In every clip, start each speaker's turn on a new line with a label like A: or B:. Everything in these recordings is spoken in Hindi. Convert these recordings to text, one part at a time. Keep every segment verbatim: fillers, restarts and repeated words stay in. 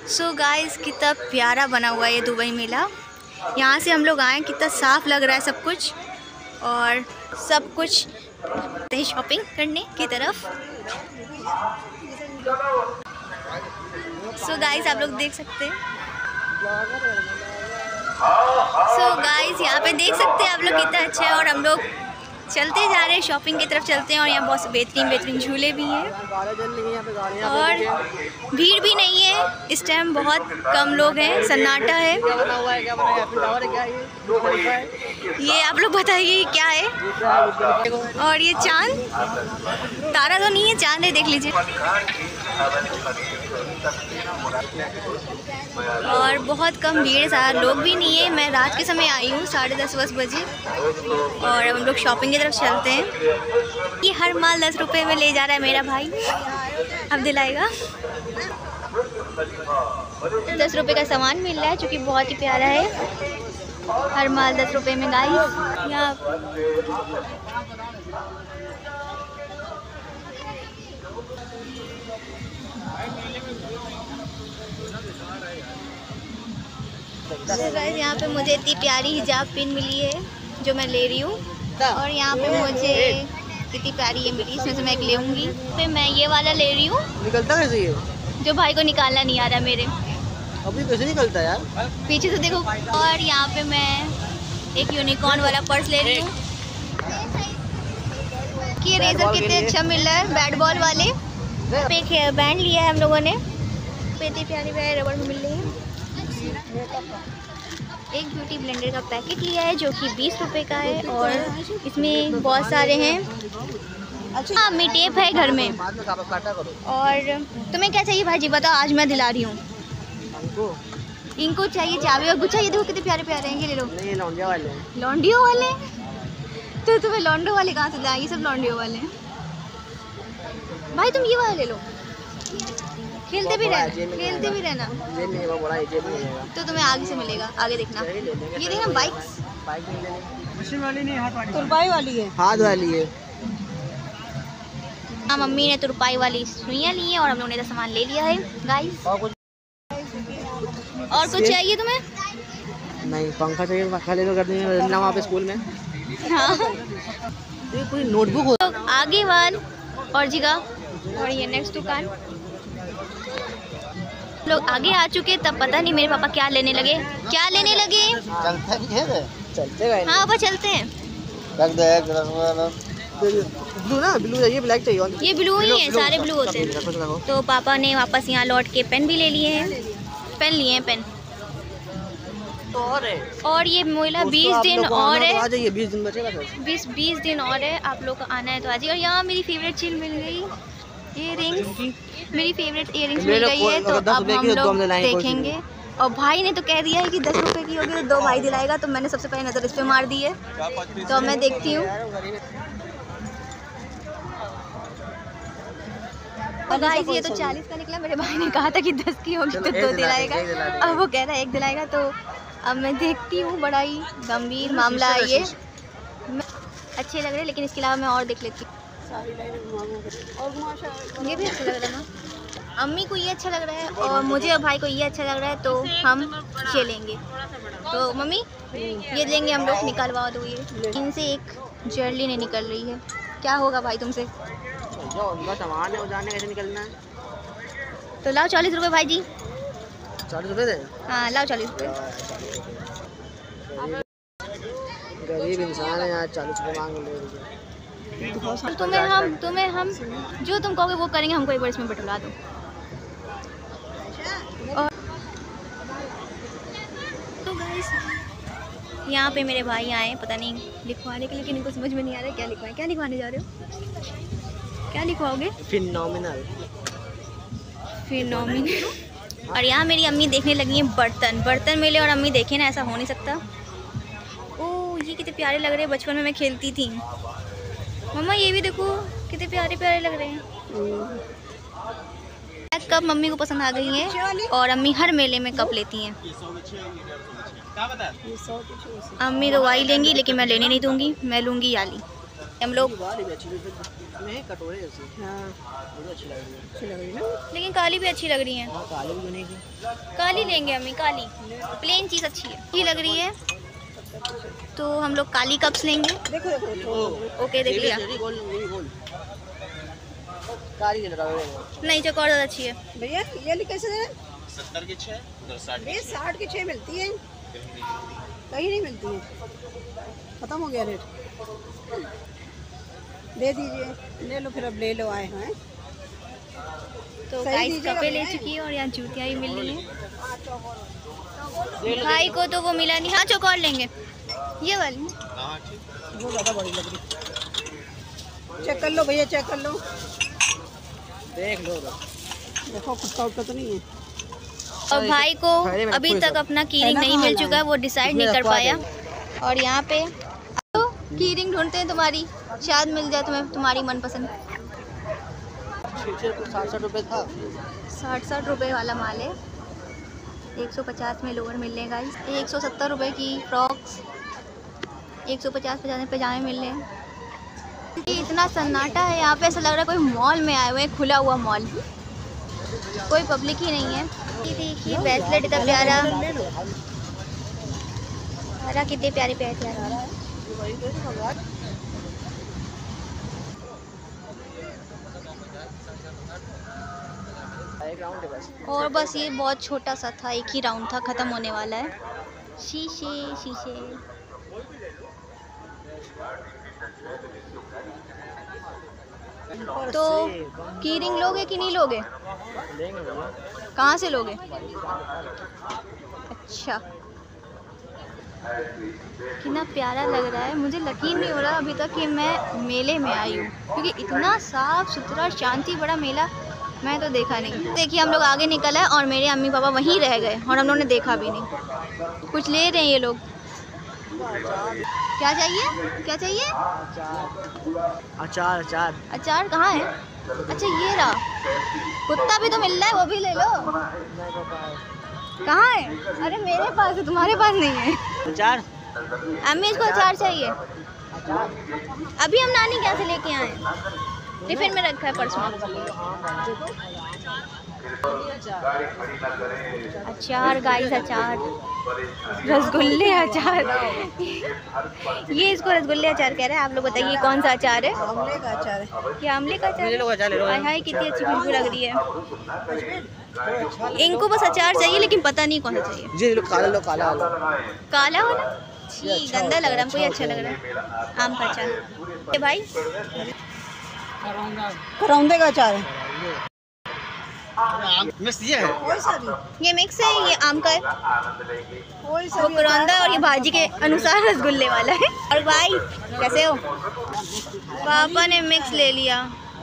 A: सो गाइस कितना प्यारा बना हुआ है ये दुबई मेला। यहाँ से हम लोग आए, कितना साफ लग रहा है सब कुछ और सब कुछ शॉपिंग करने की तरफ। सो so गाइस आप लोग देख सकते हैं। सो so गाइस यहाँ पे देख सकते हैं आप लोग कितना अच्छा है और हम लोग चलते जा रहे हैं, शॉपिंग की तरफ चलते हैं। और यहाँ बहुत बेहतरीन बेहतरीन झूले भी हैं और भीड़ भी नहीं है इस टाइम, बहुत कम लोग हैं, सन्नाटा है। ये आप लोग बताइए क्या है। और ये चांद तारा तो नहीं है, चांद है, देख लीजिए। और बहुत कम भीड़ है, सारा लोग भी नहीं है। मैं रात के समय आई हूँ, साढ़े दस बस बजे। और अब हम लोग शॉपिंग की तरफ चलते हैं। ये हर माल दस रुपए में ले जा रहा है मेरा भाई, अब दिलाएगा। दस रुपए का सामान मिल रहा है जो कि बहुत ही प्यारा है। हर माल दस रुपए में गाइस। यहाँ तो गाइस यहाँ पे मुझे इतनी प्यारी हिजाब पिन मिली है जो मैं ले रही हूँ। और यहाँ पे मुझे इतनी प्यारी ये मिली, इसमें से मैं एक लेऊँगी। फिर मैं ये वाला ले रही हूँ।
B: निकलता कैसे ये?
A: जो भाई को निकालना नहीं आ रहा मेरे।
B: अभी कैसे निकलता है यार?
A: पीछे से देखो। और यहाँ पे मैं एक यूनिकॉर्न वाला पर्स ले रही हूँ। कि रेजर कितने अच्छा मिल रहा है, बैट बॉल वाले। एक हेयर बैंड लिया है हम लोगों ने, इतनी प्यारी प्यारी रबड़ मिल रही है। एक ब्यूटी ब्लेंडर का पैकेट लिया है जो कि बीस रुपए का है और इसमें बहुत सारे हैं। हाँ अम्मी टेप है घर में। और तुम्हें क्या चाहिए भाजी बताओ, आज मैं दिला रही हूँ। इनको चाहिए चाबी और गुच्छा। ये देखो कितने प्यारे प्यारे हैं, ये ले लो।
B: नहीं लौंडिया वाले।
A: लौंडियो वाले? तो तुम्हें लौंडो वाले कहाँ से लाए? ये सब लौंडियो वाले हैं भाई। तुम ये वाले ले लो, खेलते भी रहना, खेलते भी रहना।
B: जेब में बड़ा है, जेब में
A: तो तुम्हें आगे से मिलेगा, आगे देखना। ये देखना बाइक्स।
B: बाइक नहीं लेनी, मशीन वाली नहीं, हाथ वाली।
C: तुरपाई वाली है,
B: हाथ वाली है।
A: हाँ मम्मी ने तुरपाई वाली सुइयाँ ली हैं और हम लोगों ने तो सामान ले लिया है गाइस।
B: और कुछ
A: और कुछ चाहिए तुम्हें?
B: नहीं, पंखा चाहिए, पंखा लेकर कर देंगे ना वहाँ पे स्कूल में।
A: हाँ
B: ये कोई नोटबुक हो।
A: तो आगे वाल और जगह। और ये नेक्स्ट दुकान लोग आगे आ चुके, तब पता नहीं मेरे पापा क्या लेने लगे, क्या लेने लगे।
B: चलते भी है, चलते गए।
A: हाँ पापा चलते हैं।
B: रख दे ब्लू ना, ब्लू चाहिए, ब्लैक चाहिए।
A: ये ब्लू ही है, सारे ब्लू होते हैं। तो पापा ने वापस यहाँ लौट के पेन भी ले लिए हैं, पेन लिए हैं पेन।
B: और है
A: और ये मेला बीस दिन और है,
B: आ जाइए, बीस दिन बचेगा।
A: बीस बीस दिन और है, आप लोग को आना है तो आज ही। और यहाँ मेरी फेवरेट चीज मिल गई, इयररिंग्स। मेरी फेवरेट इयररिंग्स मिल गई है, तो अब हम लोग देखेंगे। और भाई ने तो कह दिया है कि दस रुपए की होगी तो दो भाई दिलाएगा, तो मैंने सबसे पहले नजर इस पे मार दी है। तो अब मैं देखती हूँ। और गाइस ये तो चालीस का निकला, मेरे भाई ने कहा था कि दस की होगी तो दो दिलाएगा, अब वो कह रहा है एक दिलाएगा। तो अब मैं देखती हूँ, बड़ा ही गंभीर मामला है ये। अच्छे लग रहे हैं लेकिन इसके अलावा मैं और देख लेती हूँ। ये भी अच्छा लग रहा है ना, अम्मी को ये अच्छा लग रहा है और मुझे और भाई को ये अच्छा लग रहा है, तो हम ये लेंगे। तो मम्मी ये लेंगे हम लोग, निकलवा दो। ये इनसे एक ज्वेलरी नहीं निकल रही है, क्या होगा भाई तुमसे?
B: जो उनका सामान है वो जाने कैसे निकलना है।
A: तो लाओ चालीस रुपये भाई जी।
B: चालीस रुपये दे?
A: हाँ लाओ चालीस रुपये।
B: गरीब इंसान है यार, चालीस रुपये मांग ले।
A: तुम्हें हम तुम्हें हम जो तुम कहोगे वो करेंगे, हमको एक बार इसमें बैठा दो। और तो गाइस यहाँ पे मेरे भाई आए, पता नहीं लिखवाने के लिए, लेकिन इनको समझ में नहीं आ रहा है क्या लिखवाएं। क्या लिखवाने जा रहे हो? क्या लिखवाओगे?
B: फिनोमिनल।
A: फिनोमिनल। और यहाँ मेरी अम्मी देखने लगी हैं बर्तन। बर्तन मिले और अम्मी देखे ना, ऐसा हो नहीं सकता। ओह ये कितने प्यारे लग रहे हैं, बचपन में मैं खेलती थी। मम्मा ये भी देखो कितने प्यारे प्यारे लग रहे हैं। कप मम्मी को पसंद आ गई है और अम्मी हर मेले में कप लेती हैं। अम्मी तो वाई लेंगी लेकिन मैं लेने नहीं दूंगी, मैं लूँगी याली। हम लोग
B: इसमें कटोरे जैसे। हाँ वो अच्छी लग रही है, अच्छी लग रही है ना।
A: लेकिन काली भी अच्छी लग रही है।
B: हाँ काली भी बनेगी।
A: काली लेंगे अम्मी, काली प्लेन चीज़ अच्छी है, अच्छी लग रही है। तो हम लोग काली कप्स लेंगे।
B: देखो देखो
A: ओके देख लिया।
B: काली
A: नहीं चौकोर ज़्यादा अच्छी है
B: भैया। ये ली कैसे है? सत्तर के छः, साठ के छः मिलती है, कहीं नहीं मिलती है, खत्म हो गया रेट। दे दीजिए, ले लो फिर, अब ले लो आए हैं।
A: तो गाइस कपड़े ले चुकी है और यहाँ जूतियाँ भी मिल रही हैं। भाई को तो वो मिला नहीं। हाँ चौकोर लेंगे, ये वाली।
B: वो ज़्यादा बड़ी लग रही। चेक कर लो भैया, चेक कर लो, देख लो, देखो कुत्ता उठता तो नहीं है।
A: और भाई को अभी तक अपना की रिंग नहीं मिल चुका है, वो डिसाइड नहीं कर पाया। और यहाँ पे तो की रिंग ढूंढते हैं तुम्हारी, शायद मिल जाए तुम्हें तुम्हारी मनपसंद।
B: साठ साठ रुपये था।
A: साठ साठ रुपये वाला माल है। एक सौ पचास में लोअर मिल रहे हैं गाइस, एक सौ सत्तर रुपये की फ्रॉक्स, एक सौ पचास पचास में पजामे मिल रहे हैं। ये इतना सन्नाटा है यहाँ पे, ऐसा लग रहा है कोई मॉल में आए हुए हैं, खुला हुआ मॉल, कोई पब्लिक ही नहीं है। ये देखिए ब्रेसलेट इतना प्यारा, अरे कितने प्यारे प्यारे प्यारे। और बस ये बहुत छोटा सा था, एक ही राउंड था, ख़त्म होने वाला है। शीशे शीशे तो की रिंग लोगे कि नहीं लोगे? कहाँ से लोगे? अच्छा कितना प्यारा लग रहा है, मुझे यकीन नहीं हो रहा अभी तक कि मैं मेले में आई हूँ, क्योंकि इतना साफ सुथरा शांति बड़ा मेला मैं तो देखा नहीं। देखिए हम लोग आगे निकल आए और मेरे अम्मी पापा वहीं रह गए और हम लोगों ने देखा भी नहीं। कुछ ले रहे हैं ये लोग। क्या चाहिए, क्या चाहिए?
B: अचार। अचार
A: अचार कहाँ है? अच्छा ये रहा। कुत्ता भी तो मिल रहा है, वो भी ले लो। कहाँ है? अरे मेरे पास है, तुम्हारे पास नहीं है
B: अचार।
A: अम्मी इसको अचार चाहिए। अभी हम नानी क्या से लेके आए, टिफिन में रखा है पर्स में। अचार गाइस, अचार, रसगुल्ले अचार। ये इसको रसगुल्ले अचार कह रहे हैं। आप लोग बताइए कौन सा अचार है?
B: आमले का अचार है।
A: क्या आमले का अचार? हाय हाय कितनी अच्छी खुशबू लग रही है। इनको बस अचार चाहिए लेकिन पता नहीं कौन सा चाहिए।
B: जी लो, काला लो, काला वाला।
A: काला वाला छी गंदा लग रहा है हमको, ये अच्छा लग रहा है। आम का अचार ये भाई
B: करौंदे का अचार है। मिक्स ये है,
A: ये मिक्स है, ये आम का है, वो करौंदा और ये भाजी के अनुसार रसगुल्ले वाला है। और भाई कैसे हो? पापा ने मिक्स ले लिया।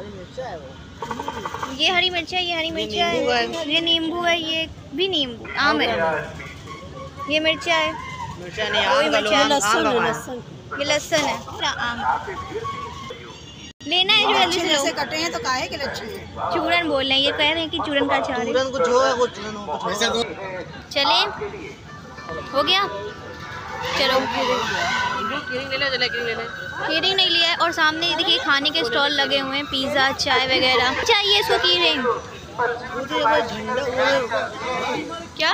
A: ये हरी मिर्चा, ये हरी मिर्चा है, ये नींबू है, ये भी नींबू, आम है, ये मिर्चा है,
B: मिर्चा नहीं, आम का लो, लहसुन है, लहसुन,
A: ये लहसुन है, पूरा आम लेना है। जो जल्दी से लो,
B: कटे हैं तो काहे के लच्छे हैं?
A: चूरन बोल रहे हैं, ये कह रहे हैं कि चूरन का अचार है।
B: चूरन कुछ हो है, वो चूरन हो कुछ हो।
A: चले हो गया, चलो
B: कीरिंग ले ले, चले कीरिंग ले ले।
A: कीरिंग नहीं लिया है। और सामने देखिए खाने के स्टॉल लगे हुए हैं, पिज़्ज़ा, चाय वगैरह। चाहिए इसको कीरिंग? क्या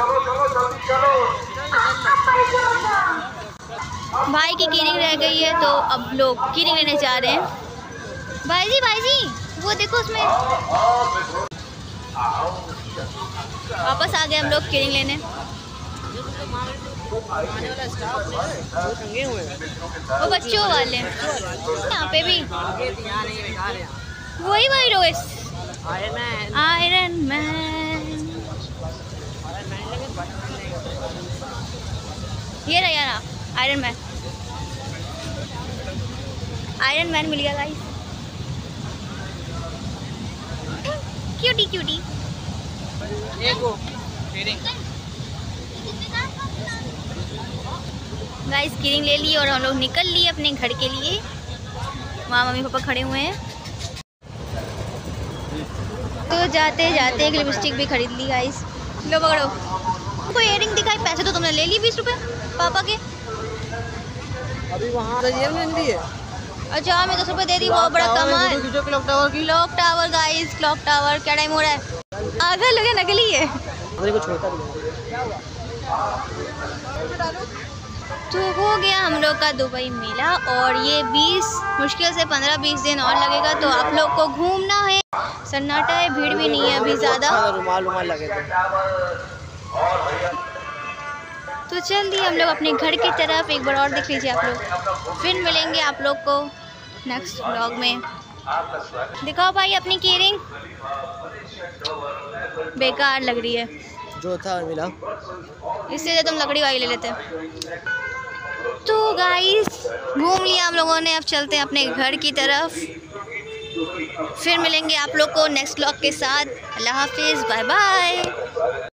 A: भाई की कीरिंग रह गई है, तो अब लोग कीरिंग लेने जा रहे हैं। भाई जी, भाई जी वो देखो उसमें, वापस आ गए हम लोग कीरिंग लेने। वो बच्चों वाले यहाँ पे भी वही वही रोइस आयरन मैन। ये रहा यार आयरन मैन, आयरन मैन मिल गया guys. Cutie cutie guys, keyring ले ली और हम लोग निकल लिए अपने घर के लिए। वहाँ मम्मी पापा खड़े हुए हैं। तो जाते जाते एक लिपस्टिक भी खरीद ली गाइस। लो पकड़ो, कोई इयररिंग दिखाई, पैसे तो तुमने ले लिए बीस रुपए पापा के।
B: अभी वहाँ जेब में ली है,
A: अच्छा हमें दस रुपये दे दी, बहुत बड़ा कमाल।
B: क्लॉक टावर की
A: clock tower guys, clock tower. क्या टाइम हो रहा है? आधा लगे नकली है।
B: को छोटा
A: तो हो गया हम लोग का दुबई मेला, और ये बीस मुश्किल से पंद्रह बीस दिन और लगेगा। तो आप लोग को घूमना है, सन्नाटा है, भीड़ भी नहीं है अभी ज़्यादा।
B: रुमाल रुमाल लगे थे।
A: तो चल दिए हम लोग अपने घर की तरफ। एक बार और देख लीजिए आप लोग। फिर मिलेंगे आप लोग को नेक्स्ट व्लॉग में। दिखाओ भाई अपनी कीरिंग, बेकार लग रही है।
B: जो था मिला,
A: इससे तुम लकड़ी वाली ले लेते। तो गाइस घूम लिया हम लोगों ने, अब चलते हैं अपने घर की तरफ। फिर मिलेंगे आप लोग को नेक्स्ट व्लॉग के साथ। अल्लाह हाफिज़, बाय बाय।